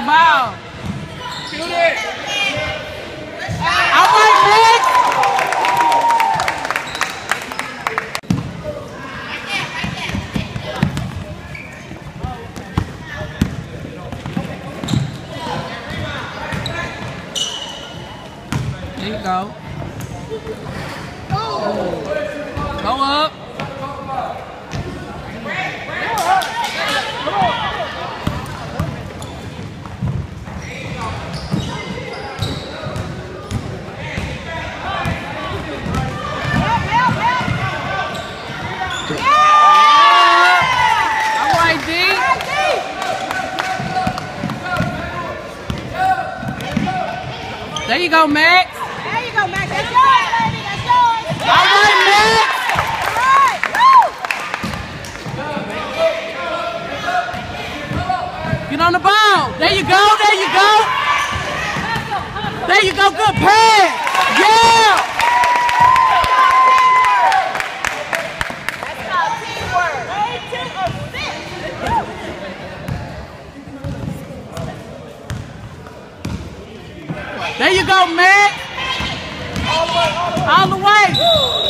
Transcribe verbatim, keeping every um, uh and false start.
ball. Shoot it. All right, Nick. There you go. Go up. There you go, Max. There you go, Max. That's yours, baby. That's yours. All right, Max. All right. Woo! Get on the ball. There you go. There you go. There you go. Good pass. Yeah. That's called teamwork. Way to assist. There you go, Max. All the way.